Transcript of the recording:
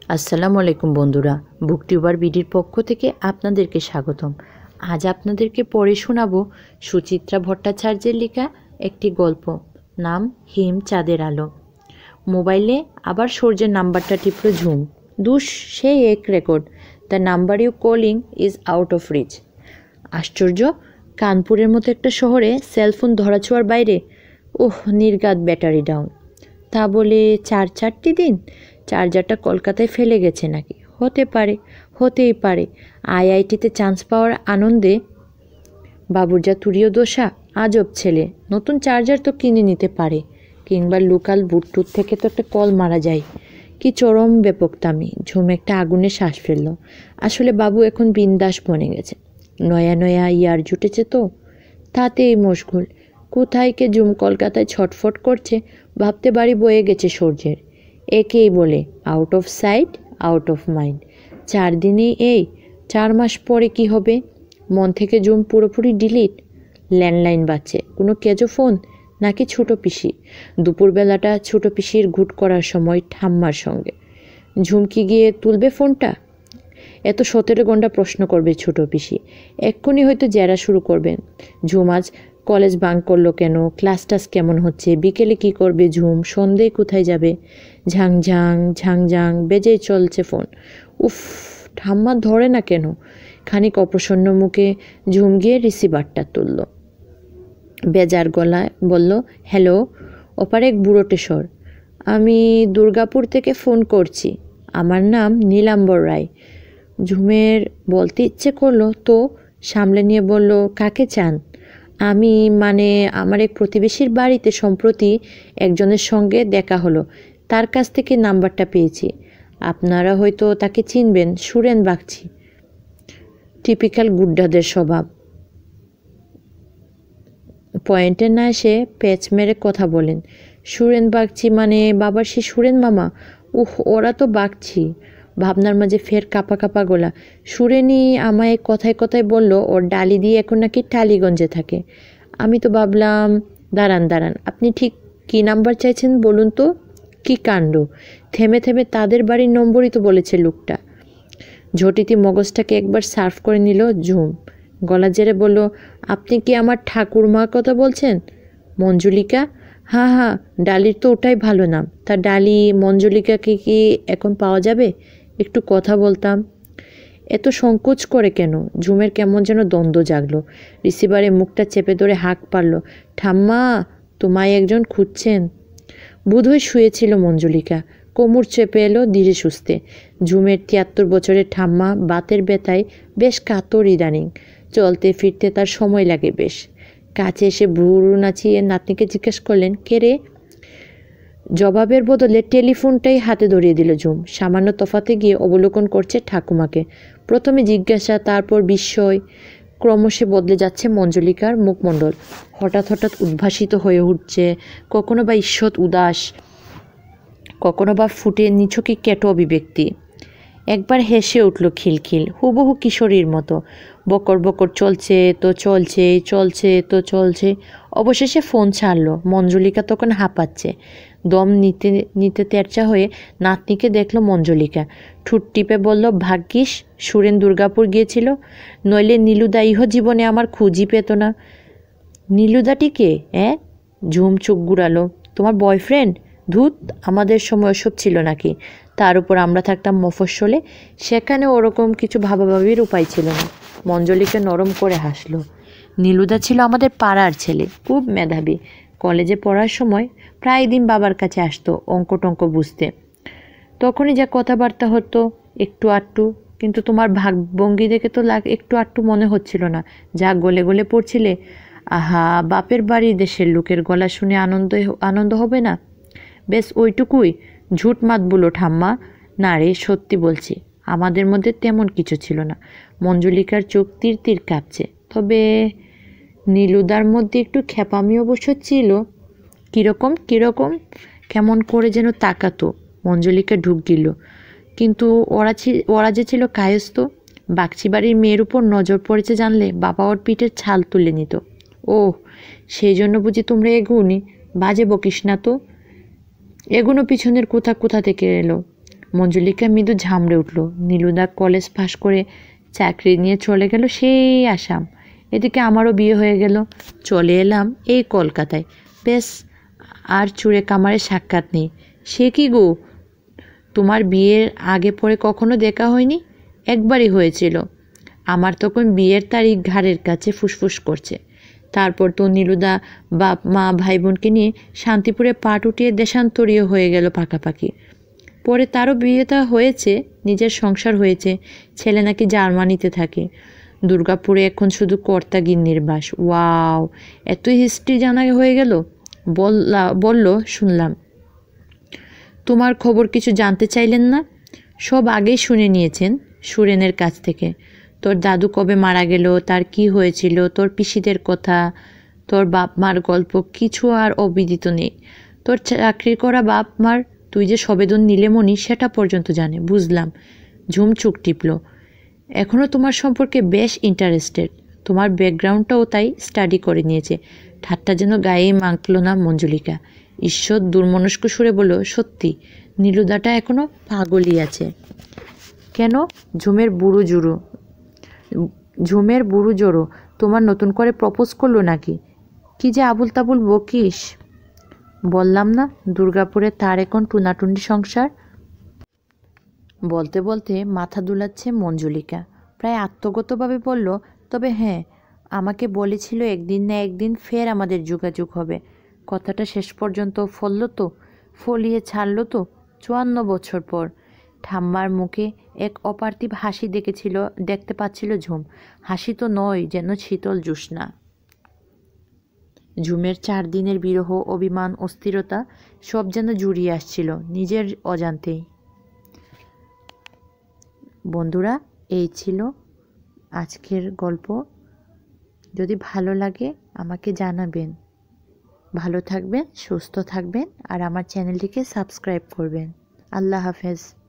আসসালামু আলাইকুম বন্ধুরা, বুকটিউবার বিডির পক্ষ থেকে আপনাদেরকে স্বাগতম। আজ আপনাদেরকে পড়ে শোনাবো সুচিত্রা ভট্টাচার্যের লেখা একটি গল্প, নাম হিম চাঁদের আলো। মোবাইলে আবার সূর্যের নাম্বারটা টিপল ঝুম। দুষ, সেই এক record, the number you calling is out of reach. আশ্চর্য, কানপুরের মতো একটা শহরে সেলফোন ধরাছোঁয়ার বাইরে। ওহ, নির্ঘাত ব্যাটারি ডাউন। তা বলে চারটি দিন? চার্জারটা কলকাতায় ফেলে গেছে নাকি? হতেই পারে। আইআইটিতে চান্স পাওয়ার আনন্দে বাবুর যা তুরীয় দশা। আজব ছেলে, নতুন চার্জার তো কিনে নিতে পারে, কিংবা লোকাল বুটটুথ থেকে তো একটা কল মারা যায়। কি চরম বেপকতামি। ঝুম একটা আগুনে শ্বাস ফেলল। আসলে বাবু এখন বিন্দাস বনে গেছে। নয়া ইয়ার জুটেছে তো, তাতেই মশগুল। কোথায় কে ঝুম কলকাতায় ছটফট করছে, ভাবতে বাড়ি বয়ে গেছে সূর্যের। একেই বলে out of sight out of mind. 4 দিনেই এই, 4 মাস পরে কি হবে? মন থেকে ঝুম পুরোপুরি ডিলিট। ল্যান্ডলাইন বাজছে, কোনো কেজো ফোন নাকি ছোটো পিসি? দুপুরবেলাটা ছোটো পিসির ঘুট করার সময় ঠাম্মার সঙ্গে। ঝুমকি গিয়ে তুলবে ফোনটা? এত 17 ঘন্টা প্রশ্ন করবে ছোটো পিসি। এক্ষুনি হয়তো জেরা শুরু করবেন। ঝুম আজ কলেজ বাঙ্ক করলো কেন, ক্লাস টাস কেমন হচ্ছে, বিকেলে কি করবে ঝুম, সন্ধ্যেয় কোথায় যাবে? ঝাংঝাং বেজেই চলছে ফোন। উফ, ঠাম্মা ধরে না কেন? খানিক অপ্রসন্ন মুখে ঝুম গিয়ে রিসিভারটা তুলল। বেজার গলায় বলল, হ্যালো। ওপারে এক বুড়োটে স্বর। আমি দুর্গাপুর থেকে ফোন করছি, আমার নাম নীলাম্বর রায়। ঝুমের বলতে ইচ্ছে করলো তো সামলে নিয়ে বলল, কাকে চান? মানে আমার এক প্রতিবেশীর বাড়িতে সম্প্রতি একজনের সঙ্গে দেখা হলো, তার কাছ থেকে নাম্বারটা পেয়েছি। আপনারা হয়তো তাকে চিনবেন, সুরেন বাগচি। টিপিক্যাল গুড্ডাদের স্বভাব। পয়েন্টে না এসে প্যাচ মেরে কথা বলেন। সুরেন বাগচি মানে বাবার সে সুরেন মামা? ওরা তো বাগচি। ভাবনার মাঝে ফের কাপা গলা। সুরেনই আমায় কথায় বলল ওর ডালি দিয়ে এখন নাকি টালিগঞ্জে থাকে। আমি তো ভাবলাম, দাঁড়ান, আপনি ঠিক কী নাম্বার চাইছেন বলুন তো? কী কাণ্ড! থেমে তাদের বাড়ির নম্বরই তো বলেছে লোকটা। ঝটিতি মগজটাকে একবার সার্ভ করে নিল ঝুম। গলা জেরে বলল, আপনি কি আমার ঠাকুরমার কথা বলছেন? মঞ্জুলিকা? হ্যাঁ, ডালির তো ওটাই ভালো নাম। তা ডালি মঞ্জুলিকাকে কি এখন পাওয়া যাবে? একটু কথা বলতাম। এত সংকোচ করে কেন? ঝুমের কেমন যেন দ্বন্দ্ব জাগলো। রিসিভারে মুখটা চেপে ধরে হাঁক পারল, ঠাম্মা, তোমায় একজন খুঁজছেন। বোধহয় শুয়েছিল মঞ্জুলিকা। কোমর চেপে এলো ধীরে সুস্থে। ঝুমের 73 বছরের ঠাম্মা বাতের ব্যথায় বেশ কাতর ইদানিং। চলতে ফিরতে তার সময় লাগে বেশ। কাছে এসে ভুরু নাচিয়ে নাতনিকে জিজ্ঞেস করলেন, কে রে? জবাবের বদলে টেলিফোনটাই হাতে ধরিয়ে দিল ঝুম। সামান্য তফাতে গিয়ে অবলোকন করছে ঠাকুমাকে। প্রথমে জিজ্ঞাসা, তারপর বিস্ময়। ক্রমশ বদলে যাচ্ছে মঞ্জুলিকার মুখমণ্ডল। হঠাৎ উদ্ভাসিত হয়ে উঠছে, কখনো বা ঈষৎ উদাস, কখনো বা ফুটে নিছকি কেটো অভিব্যক্তি। একবার হেসে উঠল খিলখিল, হুবহু কিশোরীর মতো। বকর চলছে। অবশেষে ফোন ছাড়ল। মঞ্জুলিকা তখন হাঁপাচ্ছে। দম নিতে তেরচা হয়ে নাতনিকে দেখল মঞ্জুলিকা। ঠুট টিপে বলল, ভাগ্যিস সুরেন দুর্গাপুর গিয়েছিল, নইলে নীলুদা ইহ জীবনে আমার খুঁজই পেত না। নীলুদাটিকে? ঝুম চোখ ঘুরালো। তোমার বয়ফ্রেন্ড? ধুত, আমাদের সময় ওসব ছিল নাকি? তার উপর আমরা থাকতাম মফস্বলে, সেখানে ওরকম কিছু ভাবাভাবির উপায় ছিল না। মঞ্জলিকা নরম করে হাসলো। নীলুদা ছিল আমাদের পাড়ার ছেলে, খুব মেধাবী। কলেজে পড়ার সময় প্রায় দিন বাবার কাছে আসতো অঙ্ক টঙ্ক বুঝতে। তখনই যা কথাবার্তা হতো একটু আটটু, কিন্তু তোমার ভাবভঙ্গি দেখে তো একটু আটটু মনে হচ্ছিল না, যা গলে পড়ছিলে। আহা, বাপের বাড়ি দেশের লোকের গলা শুনে আনন্দ হবে না? বেশ ওইটুকুই। ঝুট মাত বলো ঠাম্মা। না রে, সত্যি বলছি, আমাদের মধ্যে তেমন কিছু ছিল না। মঞ্জুলিকার চোখ তীর কাঁপছে। তবে নীলুদার মধ্যে একটু ক্ষেপামি অবশ্য ছিল। কীরকম? কেমন করে যেন তাকাতো। মঞ্জুলিকা ঢুক গিল। কিন্তু ওরা যে ছিল কায়স্থ। বাগচি বাড়ির মেয়ের উপর নজর পড়েছে জানলে বাবা ওর পিঠের ছাল তুলে নিত। ওহ, সেই জন্য বুঝি তোমরা এগুনি? বাজে বকিস না তো। এগুনো পিছনের কোথা থেকে এলো? মঞ্জুলিকা মৃদু ঝামড়ে উঠল। নীলুদা কলেজ পাশ করে চাকরি নিয়ে চলে গেল সেই আসাম। এদিকে আমারও বিয়ে হয়ে গেল, চলে এলাম এই কলকাতায়। বেশ, আর চুড়ে কামারে সাক্ষাৎ নেই। সে কি গো, তোমার বিয়ের আগে পরে কখনো দেখা হয়নি? একবারই হয়েছিল। আমার তখন বিয়ের তারিখ ঘাড়ের কাছে ফুসফুস করছে। তারপর তো নীলুদা বাপ মা ভাই বোনকে নিয়ে শান্তিপুরে পা উঠিয়ে দেশান্তরীয় হয়ে গেল পাকাপাকি। পরে তারও বিয়েটা হয়েছে, নিজের সংসার হয়েছে, ছেলে নাকি জার্মানিতে থাকে। দুর্গাপুরে এখন শুধু কর্তা গিন্নির বাস। ওয়াও, এত হিস্ট্রি জানা হয়ে গেল। বলল, শুনলাম। তোমার খবর কিছু জানতে চাইলেন না? সব আগেই শুনে নিয়েছেন সুরেনের কাছ থেকে। তোর দাদু কবে মারা গেল, তার কি হয়েছিল, তোর পিসিদের কথা, তোর বাপ মার গল্প কিছু আর অবিদিত নেই। তোর চাকরি করা বাপ মার তুই যে সবেদন নীলেমণি সেটা পর্যন্ত জানে। বুঝলাম। ঝুম চোখ টিপল। এখনও তোমার সম্পর্কে বেশ ইন্টারেস্টেড। তোমার ব্যাকগ্রাউন্ডটাও তাই স্টাডি করে নিয়েছে। ঠাট্টা যেন গায়েই মাখল না মঞ্জুলিকা। ঈশ্বর দুর্মনস্ক সুরে বলল, সত্যি নীলুদাটা এখনও পাগলই আছে। কেন? ঝুমের বুড়ো জোড়ো তোমার নতুন করে প্রপোজ করলো নাকি? কি যে আবুল তাবুল বকিস। বললাম না, দুর্গাপুরে তার এখন টুনাটুনি সংসার। বলতে বলতে মাথা দুলাচ্ছে মঞ্জুলিকা। প্রায় আত্মগতভাবে বলল, তবে হ্যাঁ, আমাকে বলেছিল একদিন না একদিন ফের আমাদের যোগাযোগ হবে। কথাটা শেষ পর্যন্ত ফলিয়ে ছাড়ল তো 54 বছর পর। ঠাম্মার মুখে এক অপার্থিব হাসি দেখতে পাচ্ছিল ঝুম। হাসি তো নয়, যেন শীতল জ্যোৎস্না। ঝুমের 4 দিনের বিরহ, অভিমান, অস্থিরতা সব যেন জুড়িয়ে আসছিল নিজের অজান্তেই। বন্ধুরা, এই ছিল আজকের গল্প। যদি ভালো লাগে আমাকে জানাবেন। ভালো থাকবেন, সুস্থ থাকবেন আর আমার চ্যানেলটিকে সাবস্ক্রাইব করবেন। আল্লাহ হাফেজ।